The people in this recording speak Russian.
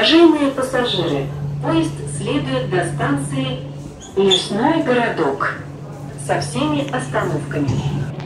Уважаемые пассажиры, поезд следует до станции Лесной городок со всеми остановками.